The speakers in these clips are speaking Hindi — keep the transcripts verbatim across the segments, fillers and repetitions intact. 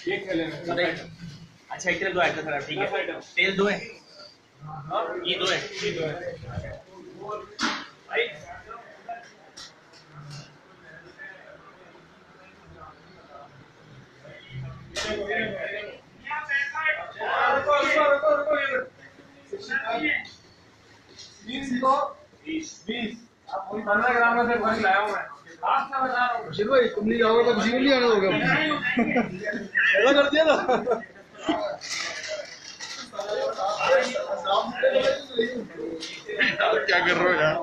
ये खेले में अच्छा एक तरफ दो आइटम सर ठीक है। तेल दो है, ये दो है, ये दो है भाई। पंद्रह ग्राम का भर लाया हूँ मैं। बशीर भाई तुम नहीं जाओगे तो किसी को नहीं आने दोगे ऐसा कर दिया ना। क्या कर रहे हो यार?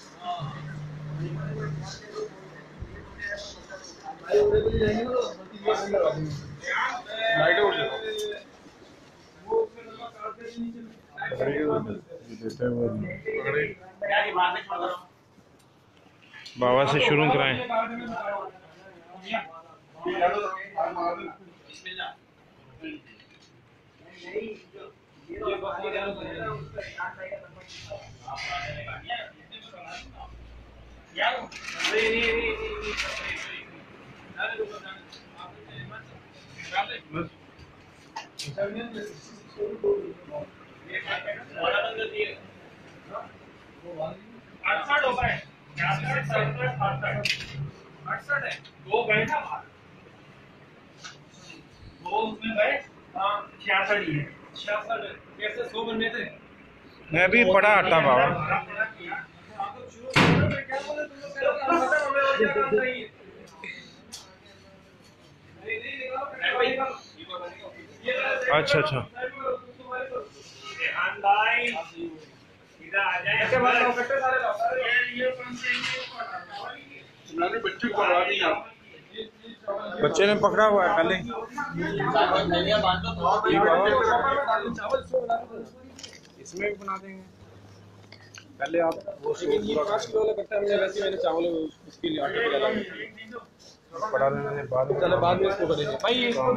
बाबा से शुरू कराएं। अड़सठ हो गए, अड़सठ है। दो गए ना बाहर, दो उसमें गए। हाँ छियासठ ही है, छियासठ कैसे सौ बनने थे। मैं भी पढ़ा आता बाबा। अच्छा अच्छा बच्चे को करवा दिया, बच्चे ने पकड़ा हुआ है पहले। इसमें भी बना देंगे पहले आप वो। लेकिन ये पाँच किलो वाला कट्टा हमने वैसे मैंने चावल उसके लिए आटे डाला पढ़ा लेने बाद में चलो बाद में इसको करेंगे भाई।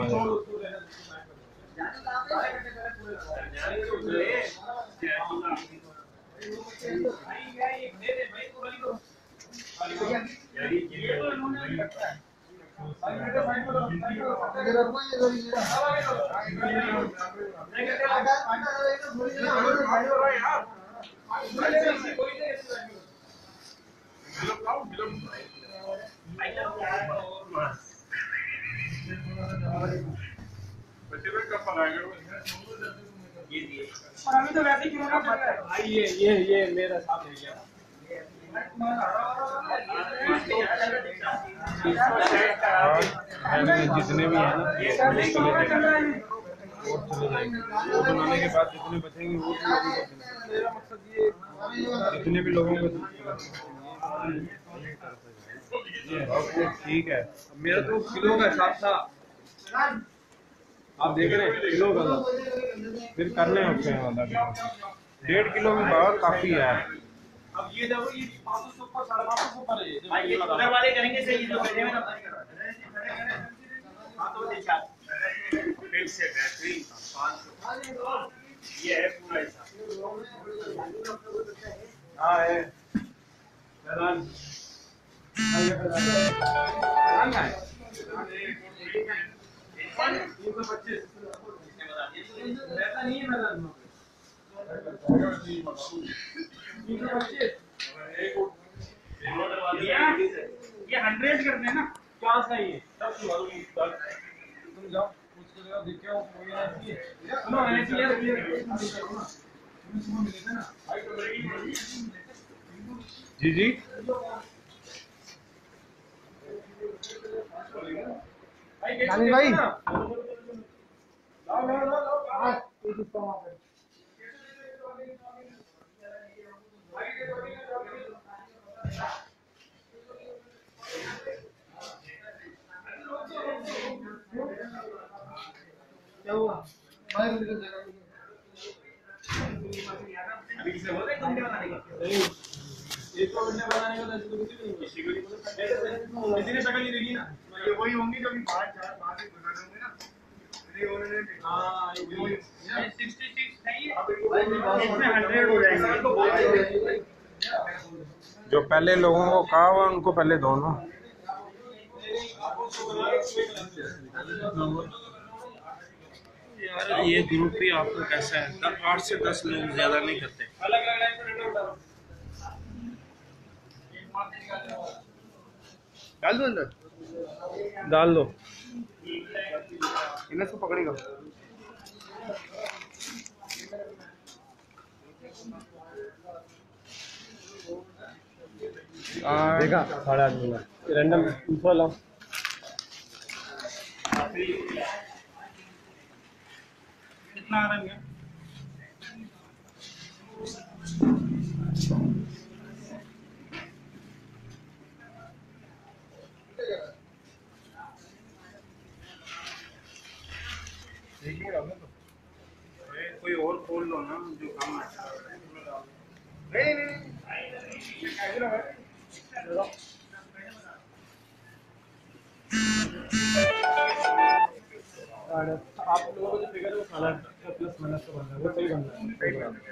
अभी तो वैसे ही भाई ये ये ये मेरा साथ है गया। जितने भी हैं ना वो चले जाएंगे, वो चले जाएंगे। वो बनाने के बाद जितने बचेंगे वो मेरा मकसद ये जितने भी लोगों को ठीक है। मेरा तो किलो का हिसाब था, आप देख रहे हैं किलो का था। फिर करने होते हैं वाला डेढ़ किलो में बहुत काफी है। अब ये देखो ये पाँच सौ पर साढ़े पाँच सौ पर है भाई ये उधर वाले करेंगे सही, जो बैठे में ना हां तो देखा फिर से बेहतरीन पाँच सौ ये है पूरा हिसाब। हां है चलन आइए चलन है तीन सौ पच्चीस ऐसा नहीं है मैडम तीन सौ पच्चीस ये हंड्रेड करते हैं ना क्या सही है सब तुम जाओ उसको जगह देखे हो कोई ऐसी है सुनो ऐसी है ना जी जी नानी भाई क्या हुआ? अभी किसे बोल रहे तुमने बनाने का नहीं एक तो वीडियो बनाने का तो किसी को नहीं किसी को किसी ने शक्ल नहीं देखी ना। ये वही होंगी जो अभी बाहर जा बाहर ही बना होंगे ना। ये उन्होंने हां ये छियासठ है ये इसमें हंड्रेड हो जाएंगे। जो पहले लोगों को कहा हुआ उनको पहले दो ना। सर ये ग्रुप ही आपको कैसा है, द- आठ से दस लोग ज्यादा नहीं करते। अलग अलग लाइन पर डालो। डाल दो अंदर, डाल दो। इन्हें से पकड़ेगा। देखा साढ़े आठ मिनट रैंडम दूसरा लो। कितना आ रहा है? कोई और खोल लो ना जो काम है। नहीं नहीं आप लोगों को जो फिगर है वो खाना प्लस माइनस का बनना है, वो सही बनना है।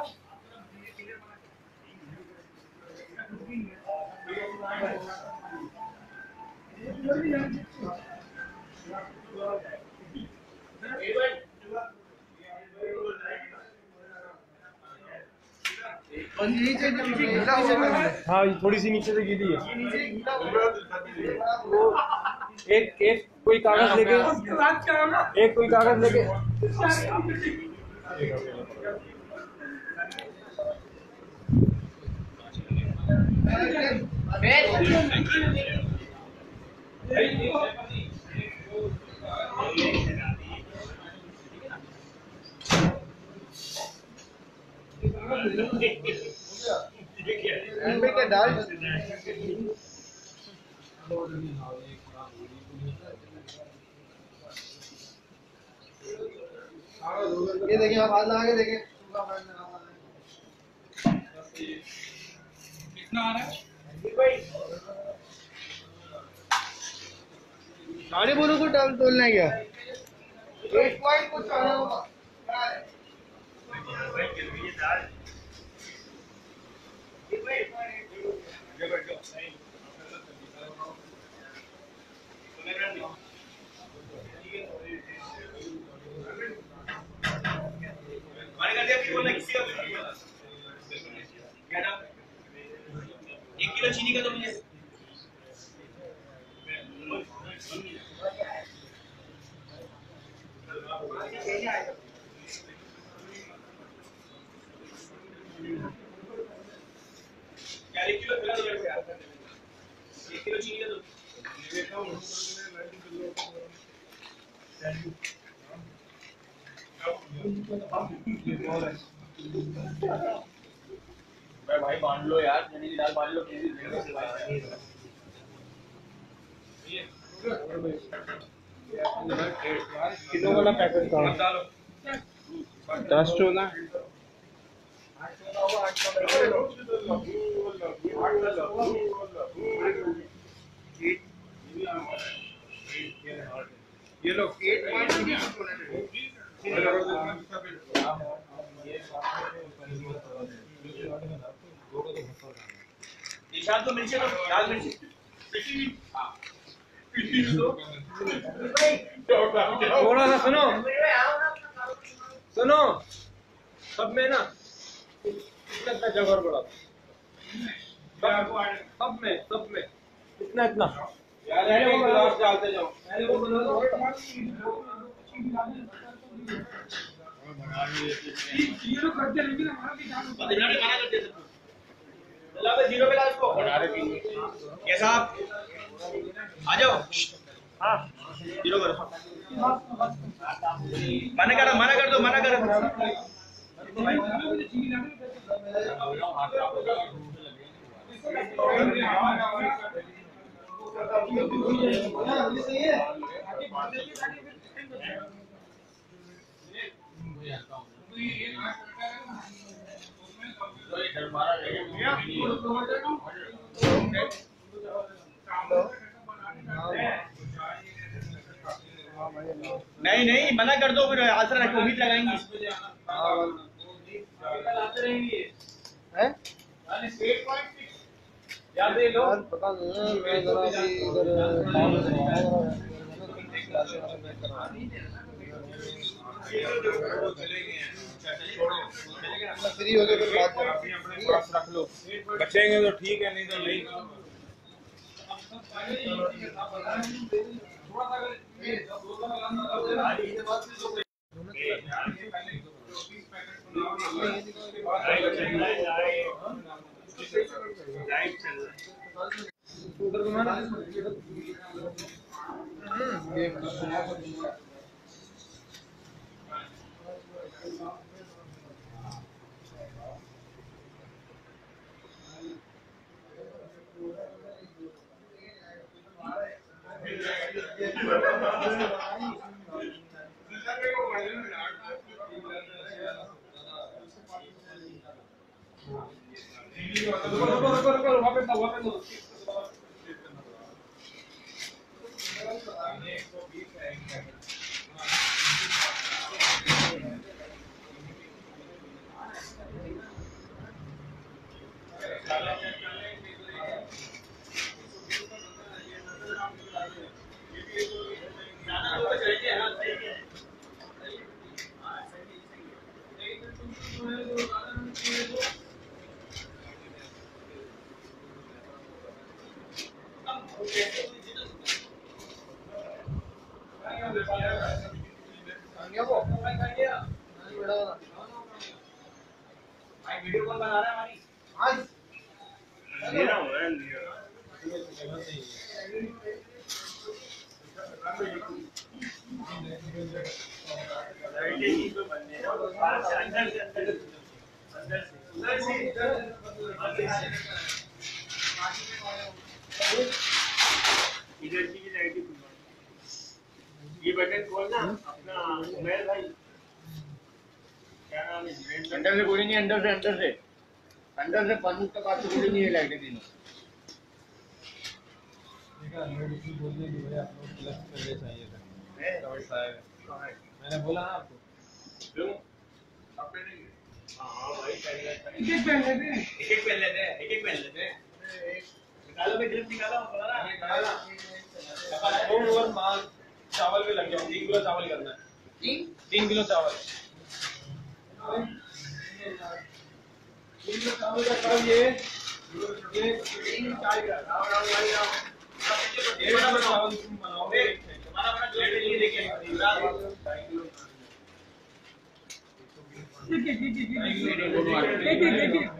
और नीचे जो गीला हुआ है, हाँ ये थोड़ी सी नीचे से गीली है। नीचे गीला हुआ वो एक एक कोई कागज लेके एक कोई कागज लेके एंड पे क्या डाल ये देखिए, आप हाथ लगा के देखें। कितना आ रहा है? साढ़े बोलो को डाल तोलना है क्या? एक पॉइंट कुछ आना होगा। एक किलो चीनी का तो मुझे क्या एक किलो खिला दो मेरे को, एक किलो चीनी का भाई बांध लो यार, चने की दाल बांध लो। किलो वाला पैकेट का दस चौदह ये लोग एट पॉइंट निशान तो मिर्ची, लाल मिर्ची थोड़ा सा सुनो सुनो सब में ना इतना इतना जगह बड़ा सब में सब में इतना इतना यार एक गिलास डालते जाओ। जीरो करते लेकिन हमारा भी काम तो इन्होंने मना कर दिया सबको। चला बे जीरो पे लास्ट को बना रहे हैं। कैसा आप आ जाओ। हाँ जीरो करो। मना करो, मना कर दो, मना करो। नहीं नहीं मना कर दो, फिर आंसर रखो, उम्मीद लगाएंगे। है याद दे लो। यार पता नहीं है, मैं जरा अभी इधर काम करवाया फ्री हो गए फिर बात करो। अपने पास रख लो, बचेंगे तो ठीक है, नहीं तो नहीं। उधर घुमाना वीडियो कॉल बना रहा है हमारी आज ले रहा हूँ मैं, ले रहा इधर की भी लाइट ये बटन खोलना अपना उमेर भाई, क्या नाम है, अंदर से कोई नहीं, अंदर से अंदर से अंदर से पंद्रह तक बात कोई नहीं है लाइट तीनों। मैंने बोला ना आपको क्यों आपने नहीं? हाँ भाई एक एक पहन लेते हैं एक एक पहन लेते हैं, एक एक पहन लेते हैं। निकालो भाई, ड्रिप निकालो, बोला ना दो ओवर माल चावल भी लग गया, तीन किलो चावल करना है, तीन किलो चावल तीन किलो चावल का कब ये ये तीन चाय का राम राम भाई राम ये वाला चावल तुम बनाओगे, हमारा अपना प्लेट लिए देखिए एक एक एक एक एक एक एक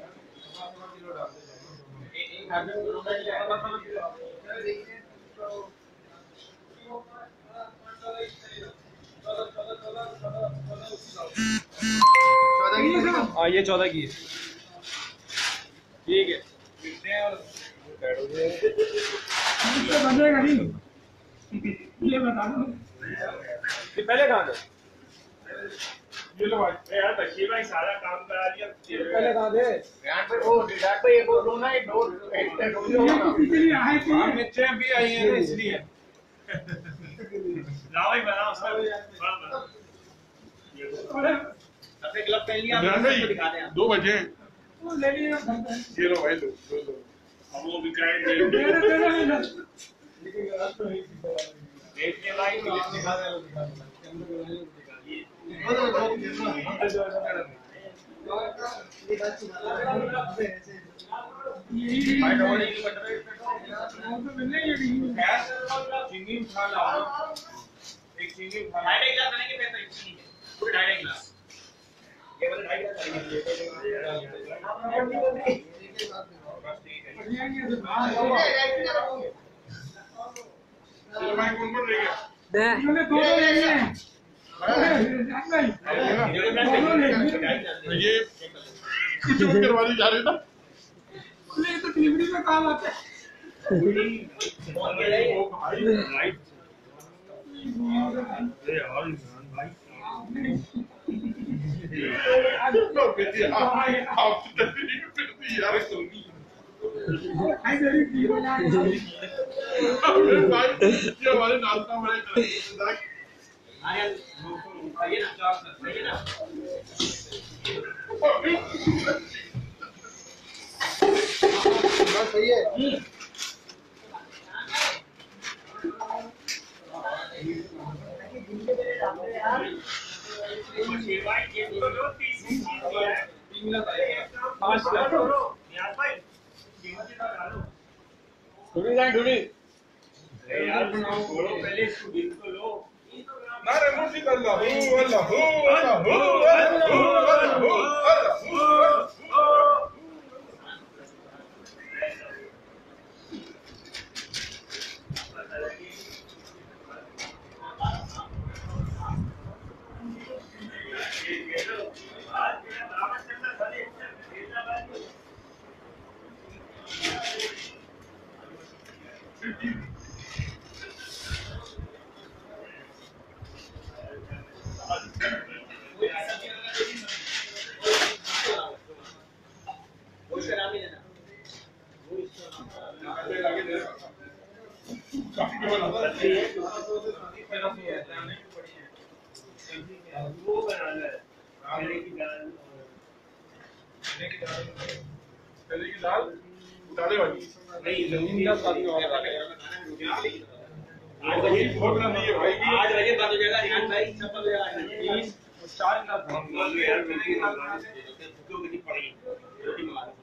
हाँ ये चौदह की ठीक है, बनेगा नहीं ये बता दो ये पहले कहाँ थे, ये लो भाई यार बशीर भाई सारा काम करा दिया, पहले कहाँ थे यहाँ पे वो डिजाइन पे एक और रोना है, दो एक एक इसलिए आए थे हम नीचे भी आई है ना इसलिए। लाओ भाई बनाओ सब बड़ा बनाओ। अपने क्लब पहन लिया, इमरान भाई, दिखा दें दो बजे वो ले लिया ये लो भाई, लो लो लो हम वो भी करें तेरे तेरे में देखिए भाई दिखा दे दिखा भाई डबल की बट रहे चिंगी खा ला एक चिंगी खा ला ढाई गिलास बनेंगे फिर तो ठीक है, पूरे ढाई गिलास ये वाले ढाई गिलास चलो भाई कौन कौन रह गया? मैंने दो दो ले लिए ये किचन करवा दी जा रही था, ले तो डिलीवरी में काम आता है कौन कह रहे हैं? राइट अरे यार इमरान भाई तो बेटी आप आप तो नहीं करती यार सोनी आई मेरी जीरो अरे भाई ये हमारे नाश्ता बड़े कर आया आइए ना जॉब कर आइए ना बस सही है। भाई ये तो लो तीस दिया है। पाँच लाख यार भाई कीमत का डालो। ढूंढी जाए ढूंढी अरे यार छोड़ो पहले इसको बिल तो लो। ना रिमोट निकाल लो हु अल्लाह हु अल्लाह हु अल्लाह हु अल्लाह हु अल्लाह वो बनाना है पहले की दाल पहले की दाल दालें वाली नहीं लौकी का साथ में और आठ बजे बहुत लंबी है भाई आठ बजे बंद हो जाएगा रिहान भाई सब बंद हो जाएगा तीस चार लाख मान लो यार लौकी मंगा दे तो कितनी पड़ेगी रोटी मंगा दो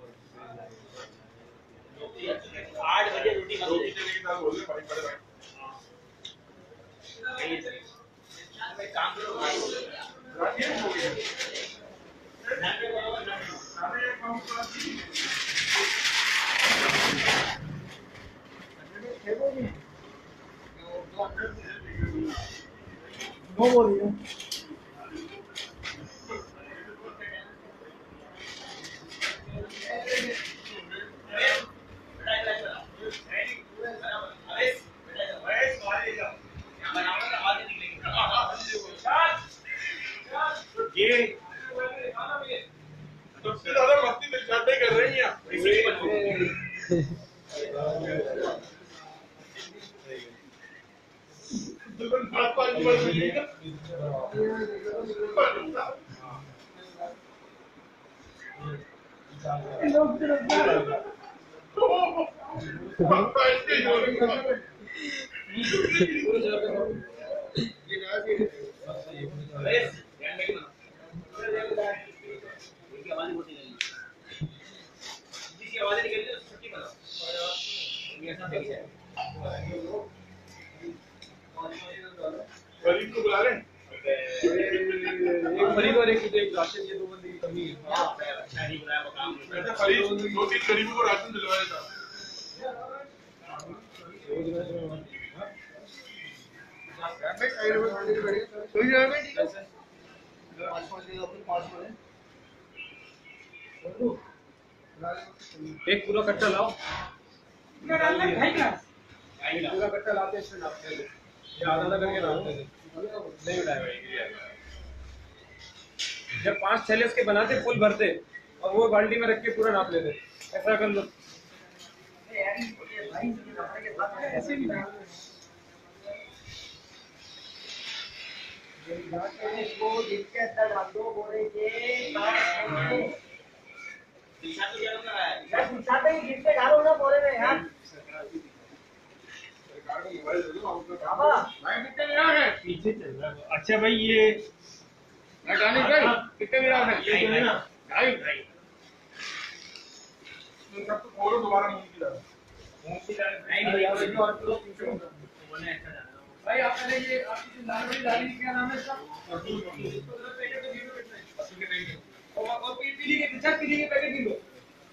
आठ बजे रोटी बंद हो रोटी जाएगी चने की दाल बोल रहे भाई बड़े भाई नहीं सर भाई काम करो रात ये हो गया सारे काम नो बोल रही है ये सबसे ज्यादा मस्ती तो चाटे कर रही हैं दुल्हन पाँच पाँच बार मिलेगा गरीब को बुला लें एक मरीज और एक एक राशन ये दो बंदे की कमी है ऐसे खरीद दो तीन गरीबों को राशन दिलवाया था एक पूरा कट्टा लाओ पूरा कट्टा लाते इसमें नापते थे ये आधा आधा करके नापते थे नहीं उठाया जब पांच थैले उसके बनाते फुल भरते और वो बाल्टी में रख के पूरा नाप लेते ऐसा कर लो ऐसे भी ना पीछे चल रहा है। अच्छा भाई ये कितने मिला है ढाई सबको खोलो दोबारा मूंग की दाल भाई आपने ये आपकी दाल वाली दाल क्या नाम है इसका और पीली के चार पीली के पैकेट भी लो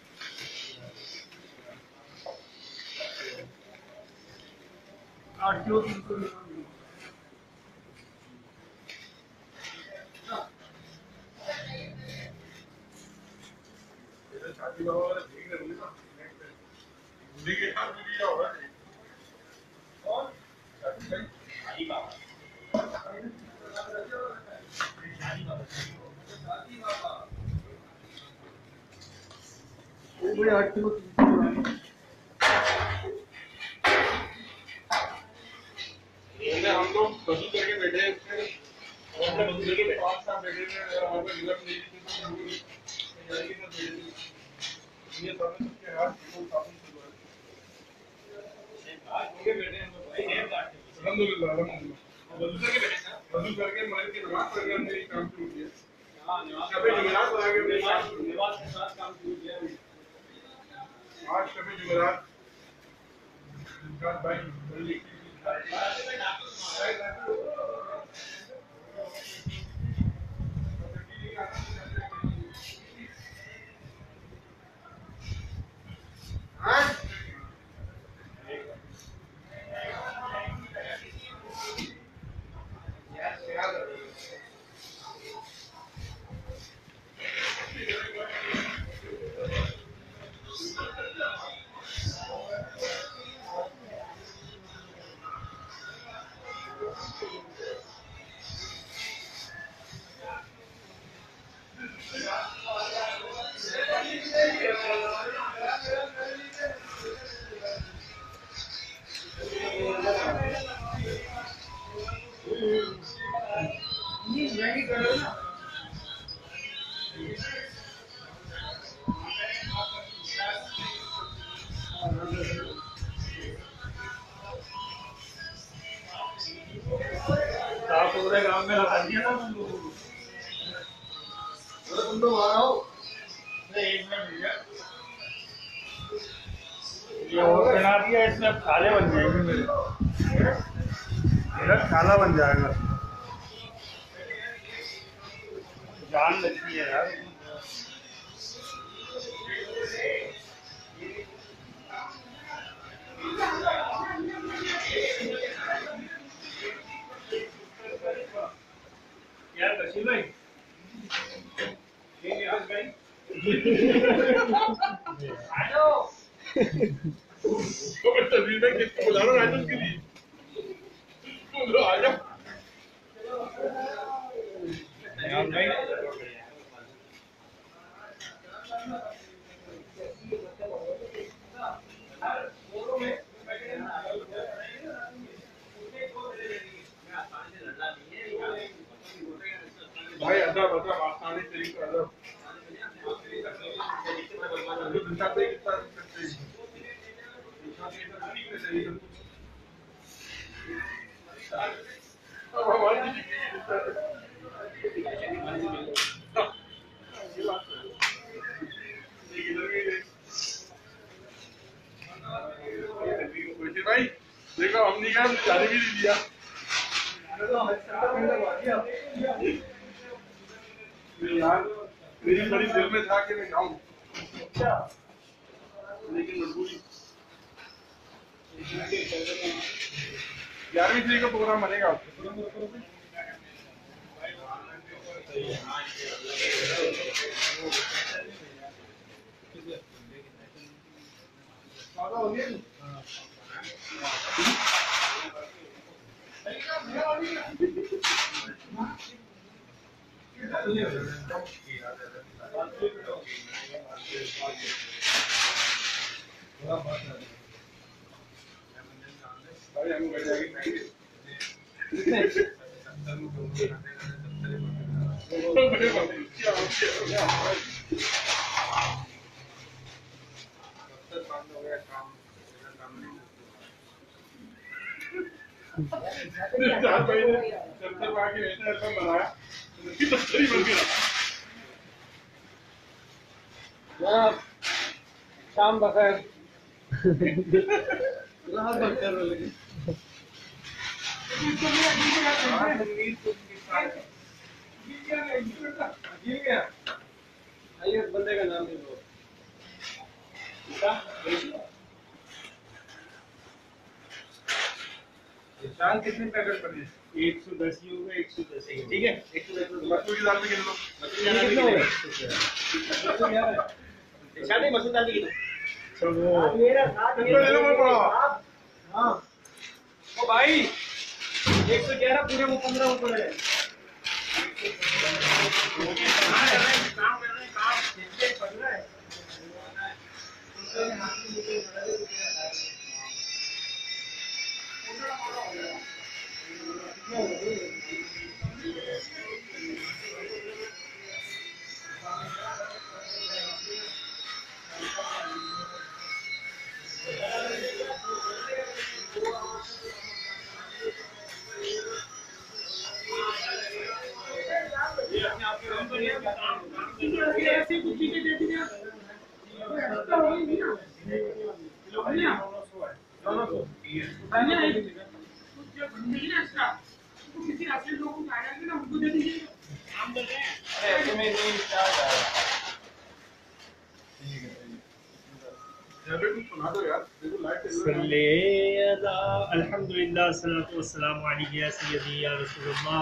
आठ किलो तीन सौ शादी बाबा वाला ठीक है बोली ना बूढ़ी के हाथ में दिया होगा और शादी भाई शादी बाबा शादी बाबा शादी बाबा वो भाई आठ किलो तीन सौ हम लोग बदल करके बैठे हैं फिर हम लोग बदल करके पांच साल बैठे हैं और हमें रिजल्ट नहीं दिखे ये सब के हाथ बिल्कुल काफी सुंदर है आज के बैठे हैं भाई नेम काटते हैं अल्हम्दुलिल्लाह अल्हम्दुलिल्लाह बदल करके बैठे हैं वजू करके मगर की नमाज पढ़कर हमने ये काम शुरू किया। हाँ, नमाज शबे जुमेरात बना के हमने काम शुरू किया। नमाज के साथ काम शुरू किया। आज शबे जुमेरात भाई जल्दी आप पूरे गांव में लगा दिया ना तुम लोगों को। तुम लोग आ आओ। नहीं, एक मिनट भैया। ये और बना दिया, इसमें अब खाले बन जाएंगे मेरे। मेरा खाला बन जाएगा। जान लगती है यार। यार बशीर भाई, ये नीरज भाई, आ जाओ। तो मैं तस्वीर में किसको बुला रहा हूँ राजन के लिए? तुम लोग आ जाओ। यार भाई, भाई अदब अदब आसानी तरीके अदब दिखाते हैं कितना करते हैं अब हमारी भाई देखो हमने क्या जाने भी नहीं दिया। यार मेरी बड़ी दिल में था कि मैं जाऊं, लेकिन मजबूरी। ग्यारहवीं तारीख का प्रोग्राम बनेगा। भाई हम घर जाके खाएंगे। चार महीने सत्तर माह की ऐसा ऐसा बनाया दफ्तरी बन गया। शाम बखैर। रात बखैर लगे। आइए बंदे का नाम दे दो। दाल कितने पैकेट बने? एक सौ दस ही होगा, एक सौ दस ही ठीक है। एक सौ दस मसूर की दाल में कितने? शादी मसूर दाल की तो वो मेरा साथ कितना ले लो मैं पड़ा? हाँ ओ भाई एक सौ ग्यारह पूरे वो पंद्रह रुपए है। काम कर रहे हैं काम कर रहे हैं काम इसलिए पड़ रहा है। ऐसी कुछ चीजें दे दी ना तो हो गई ना दोनों सौ पहले एक कुछ जो मिली ना एक्स्ट्रा तो किसी असली लोगों को आया कि ना उनको दे दीजिए काम कर रहे हैं अरे ऐसे में नहीं स्टार्ट आ रहा ठीक है जब भी सुना दो यार देखो लाइट सल्ले अला अल्हम्दुलिल्लाह सल्लल्लाहु वस्सलामु अलैहि या सय्यदी या रसूलुल्लाह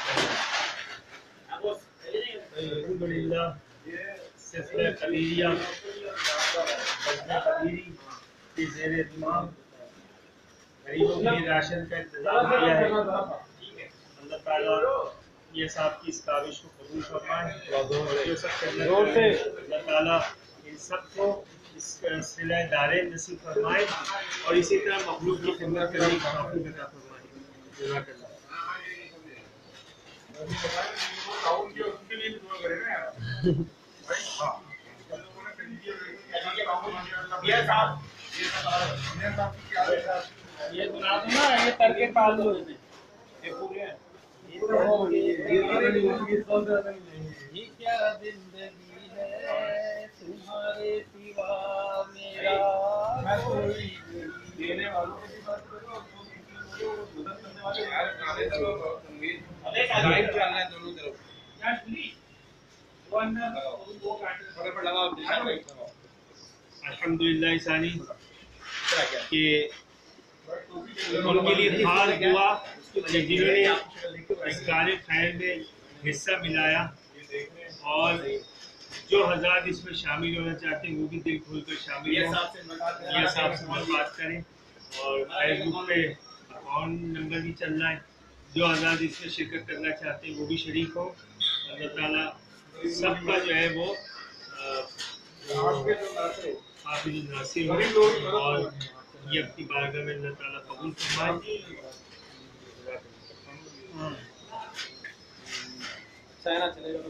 अल्हम्दुलिल्लाह सिलसिला कबीरिया बजना कबीरी की ज़ेर इमाम गरीबों के लिए राशन का इंतजाम किया है। अल्लाह ताला ये साहब की इस काविश को कबूल फरमाए और जो सब करना चाहते हैं अल्लाह ताला इन सबको इस सिलसिला दारे नसीब फरमाए और इसी तरह मखलूक की खिदमत करने की तौफीक अता फरमाए। जज़ाकल्लाह। ये बना दो ना ये तड़के पाल दो इसे ये पूरे हैं ये क्या जिंदगी है तुम्हारे सिवा मेरा कोई देने वालों की बात करो मदद करने वाले अबे लाइट चल रहा है दोनों तरफ यार सुनी वन वो काट फटाफट लगाओ अल्हम्दुलिल्लाह सानी कि उनके लिए खास दुआ जिन्होंने इस कार्य खैर में हिस्सा मिलाया और जो हज़रात इसमें शामिल होना चाहते हैं वो भी दिल खोल कर शामिल हो। ये साहब से बात करें और फेसबुक पे अकाउंट नंबर भी चल रहा है। जो हज़रात इसमें शिरकत करना चाहते हैं वो भी शरीक हो। अल्लाह ताला सबका जो है वो हाफिज़ नासिर हो और ये अपनी बारगाह में अल्लाह ताला कबूल फरमाए। चाइना चलेगा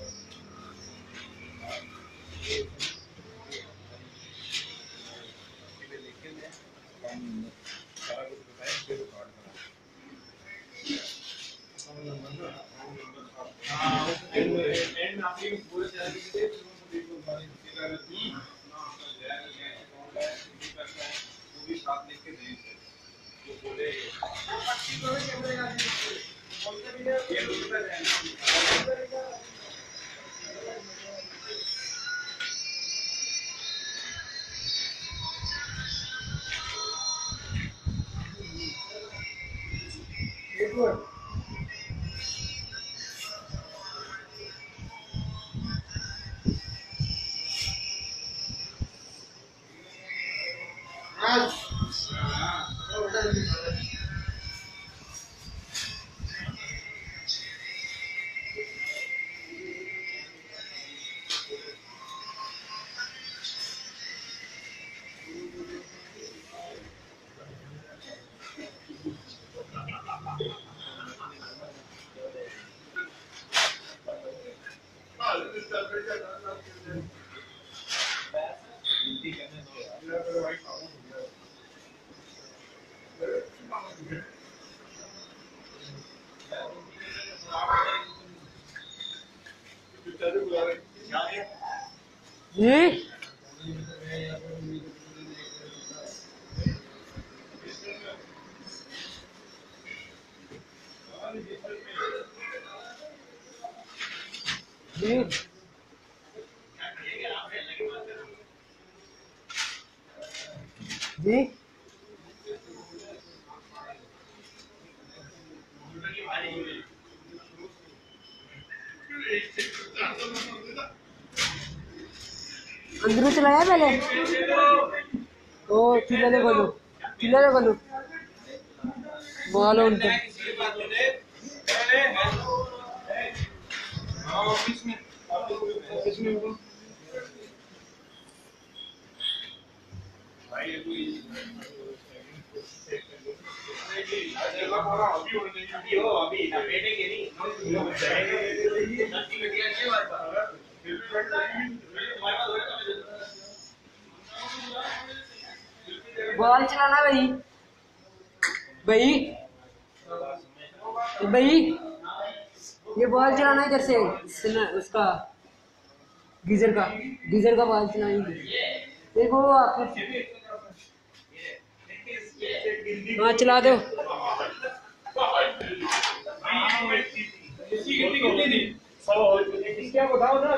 जी जी जी अंदर चलाया पहले ओ चिल्ला ने बोलो चिल्ला ने बोलो बोलो उनको बॉल चलाना भाई भाई भाई ये बॉल चलाना है जैसे उसका गीजर का गीजर का बॉल चलाएंगे। देखो आप हाँ चला दो। क्या बताओ ना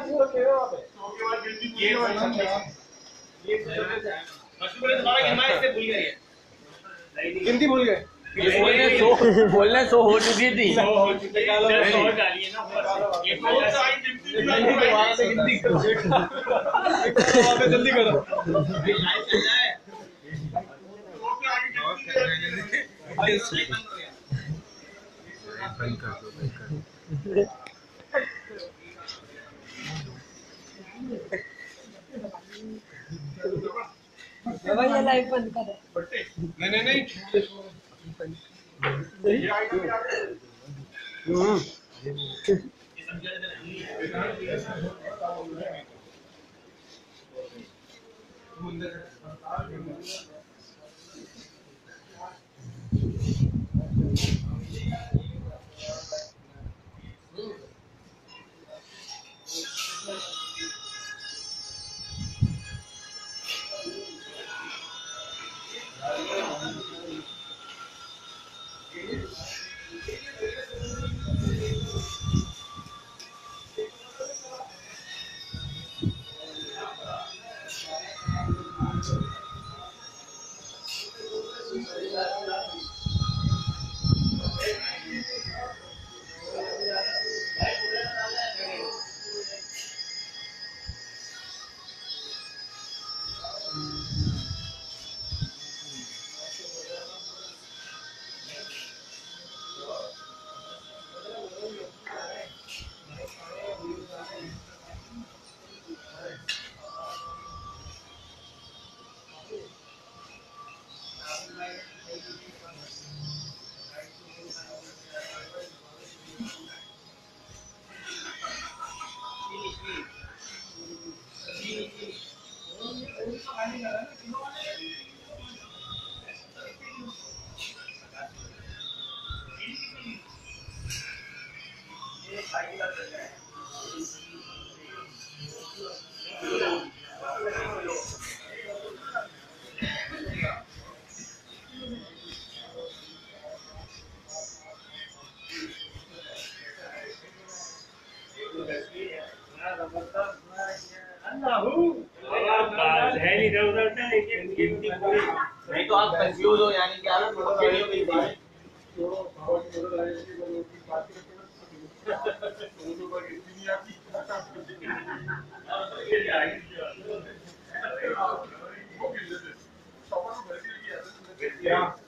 गिनती भूल गए। बोलने सो बोलने सो हो चुकी थी। जल्दी करो। भैया लाइव बंद कर। नहीं नहीं नहीं नहीं तो आप कंफ्यूज हो यानी क्या ना थोड़ा वीडियो मिलती है।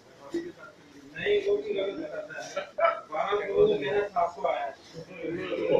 नहीं वो भी गलत है। वहाँ पे वो मेरा सासू आया है।